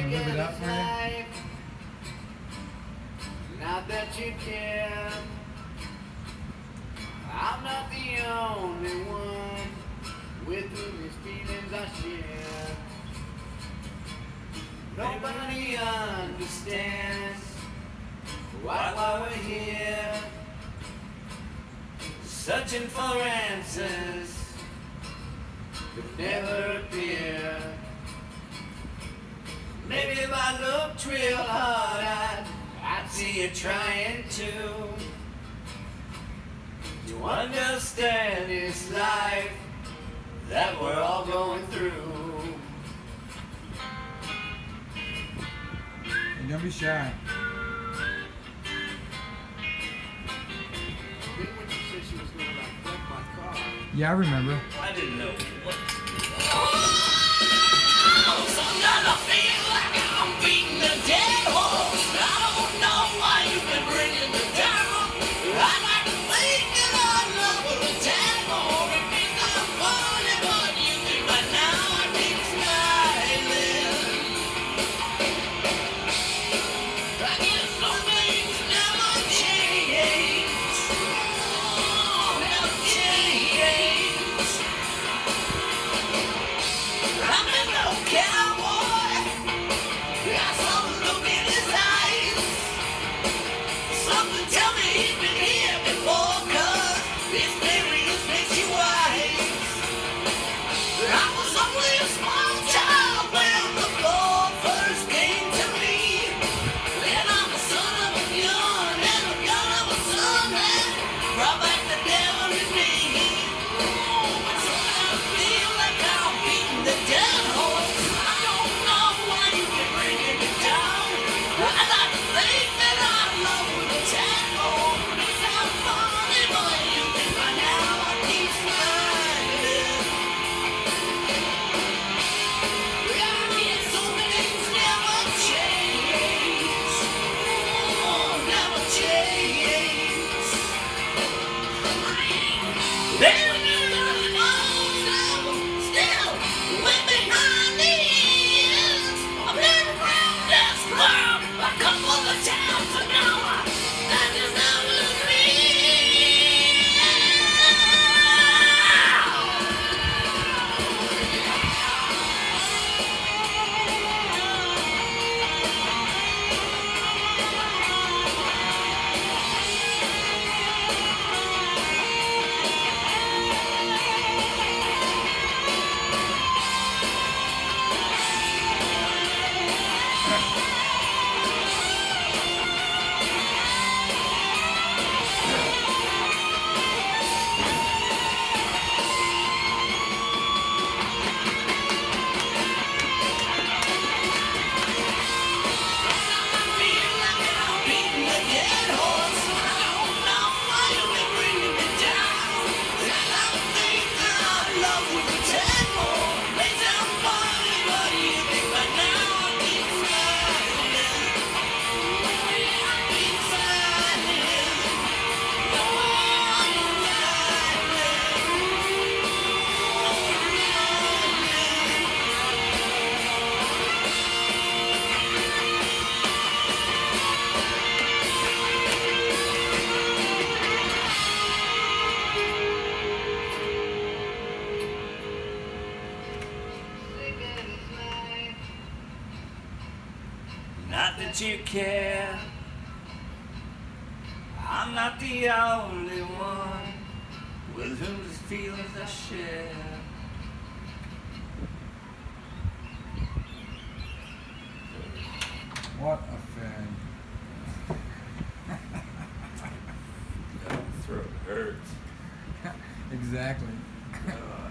live it up for you? Not that you care. I'm not the only one with whom these feelings I share. Nobody understands why we're here, searching for answers that never appear. Maybe if I looked real hard, I'd see you trying to understand this life that we're all going through. And don't be shy. Then when she said she was going to like wreck my car, Yeah, I remember. I didn't know what. Sometimes I feel like I'm beating a dead horse. I don't know why you've been bringing me down. I'd like to think that our love will attack more. It may not funny, but you think right now I keep smiling. I guess some things never change. Oh, never change. I'm an old cowboy. I saw the look in his eyes. Something tell me he's been here before, 'cause experience makes you wise. I was only a small child when the thought first came to me. And I'm the son of a gun and the gun of a son that brought back the devil in me. But sometimes I feel like I'm beating the dead horse. I don't know why you can bringing me down. I'd like to think that our love will attack more. It sounds funny, but you think by now I keep smiling. I guess some things never change. Oh, never change. Then you still went behind the ears. I've been around this club a couple of times, but now that is never me. Not that you care. I'm not the only one with whose feelings I share. What a fan. Throat hurts. Exactly.